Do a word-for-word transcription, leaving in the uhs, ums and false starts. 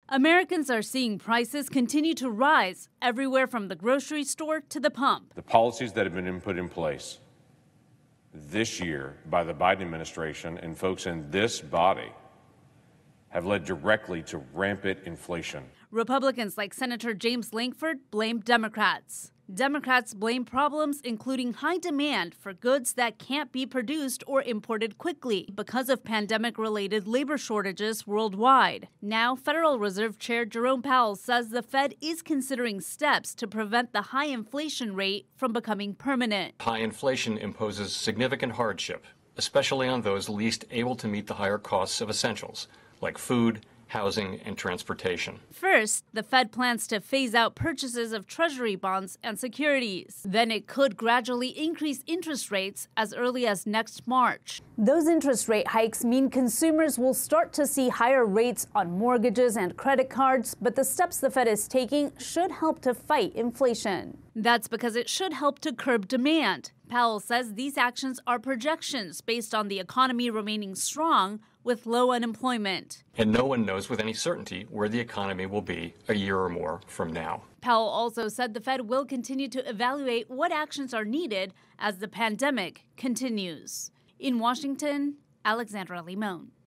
Americans are seeing prices continue to rise everywhere from the grocery store to the pump. The policies that have been put in place this year by the Biden administration and folks in this body have led directly to rampant inflation. Republicans like Senator James Lankford blame Democrats. Democrats blame problems including high demand for goods that can't be produced or imported quickly because of pandemic-related labor shortages worldwide. Now, Federal Reserve Chair Jerome Powell says the Fed is considering steps to prevent the high inflation rate from becoming permanent. High inflation imposes significant hardship, especially on those least able to meet the higher costs of essentials, like food, housing, and transportation. First, the Fed plans to phase out purchases of Treasury bonds and securities. Then it could gradually increase interest rates as early as next March. Those interest rate hikes mean consumers will start to see higher rates on mortgages and credit cards, but the steps the Fed is taking should help to fight inflation. That's because it should help to curb demand. Powell says these actions are projections based on the economy remaining strong with low unemployment. And no one knows with any certainty where the economy will be a year or more from now. Powell also said the Fed will continue to evaluate what actions are needed as the pandemic continues. In Washington, Alexandra Limon.